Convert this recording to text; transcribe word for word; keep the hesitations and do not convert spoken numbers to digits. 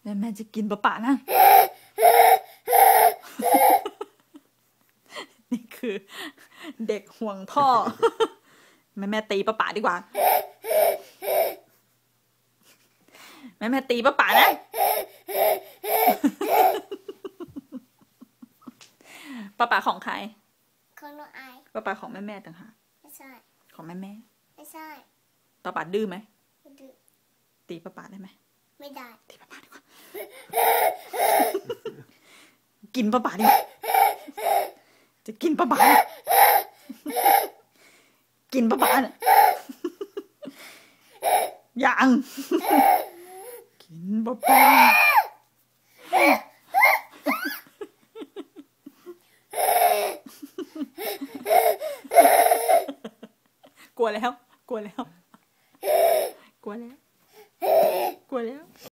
แม่แม่จะกินปะปะนะนี่คือเด็กห่วงพ่อแม่แม่ตีปะปะดีกว่าแม่แม่ตีปะปะนะปะปะของใครของน้องไอปะปะของแม่แม่ต่างหากไม่ใช่ของแม่แม่ไม่ใช่ปะปะดื้อไหมไม่ดื้อตีปะปะได้ไหมไม่ได้ตีปะปะดีกว่ากินปะปะดีกว่าจะกินปะปะกินปะปะเนี่ยยังกินปะปะกลัวแล้วกลัวแล้วกลัวแล้วกลัวแล้ว